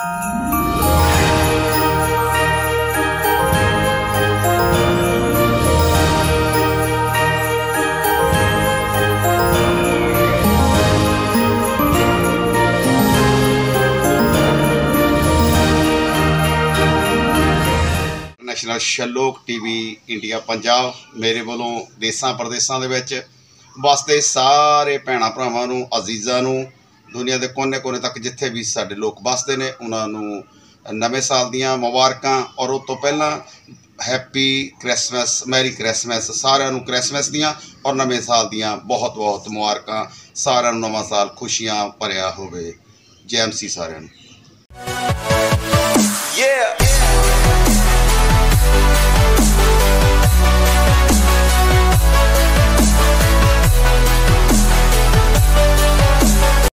National Shalok TV India Punjab मेरे वालों देसां प्रदेसां दे विच वसदे सारे भैणां भरावां नूं अजीज़ां नूं दुनिया के कोने कोने तक जिथे भी साडे लोग बसते ने उन्होंने नवे साल दियां मुबारकां और उस तो पहला हैप्पी क्रिसमस मैरी क्रिसमस सारिਆਂ ਨੂੰ क्रिसमस दियां और नवे साल दियां बहुत बहुत मुबारकां सारिਆਂ ਨੂੰ नवा साल खुशियां भरिया होवे। जय एमसी सारिਆਂ ਨੂੰ।